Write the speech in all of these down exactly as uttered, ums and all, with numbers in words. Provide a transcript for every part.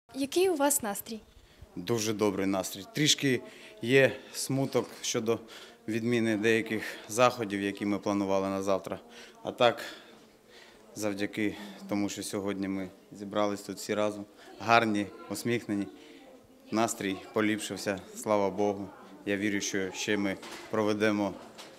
Який у вас настрій? Дуже добрий настрій. Трішки є смуток щодо відміни деяких заходів, які ми планували на завтра. А так, завдяки тому, що сьогодні ми зібрались тут всі разом, гарні, усміхнені, настрій поліпшився, слава Богу. Я вірю, що ще ми проведемо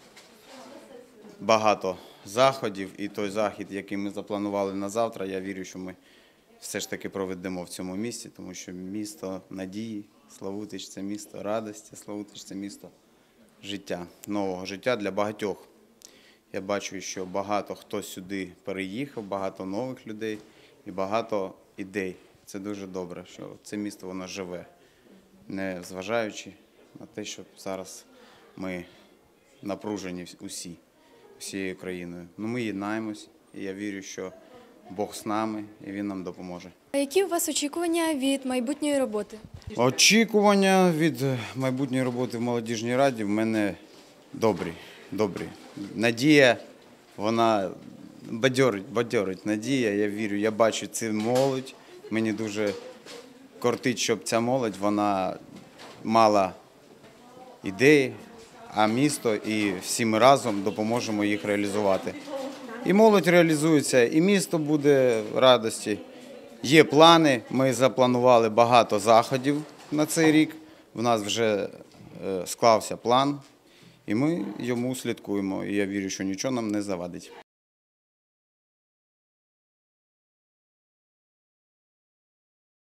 багато заходів, і той захід, який ми запланували на завтра, я вірю, що ми все ж таки проведемо в цьому місті, тому що місто надії, Славутич – це місто радості, Славутич – це місто життя, нового життя для багатьох. Я бачу, що багато хто сюди переїхав, багато нових людей і багато ідей. Це дуже добре, що це місто воно живе, не зважаючи на те, що зараз ми напружені усі, всією країною. Ну, ми єднаємось, і я вірю, що Бог з нами, і Він нам допоможе. А які у вас очікування від майбутньої роботи? Очікування від майбутньої роботи в молодіжній раді в мене добрі, добрі. Надія, вона бадьорить, бадьорить. Надія, я вірю, я бачу цю молодь. Мені дуже кортить, щоб ця молодь, вона мала ідеї, а місто і всі ми разом допоможемо їх реалізувати. І молодь реалізується, і місто буде в радості. Є плани, ми запланували багато заходів на цей рік. В нас вже склався план, і ми йому слідкуємо. І я вірю, що нічого нам не завадить.